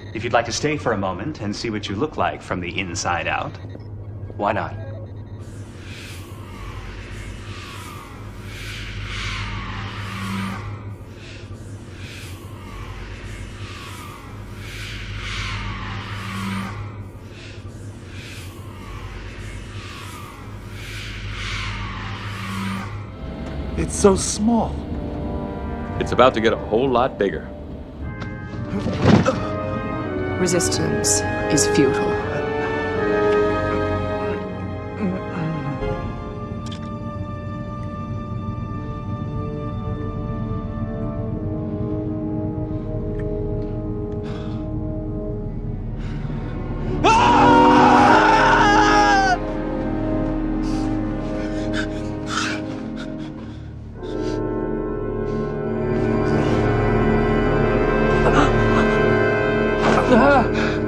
If you'd like to stay for a moment and see what you look like from the inside out. Why not? It's so small. It's about to get a whole lot bigger. Resistance is futile. Ah!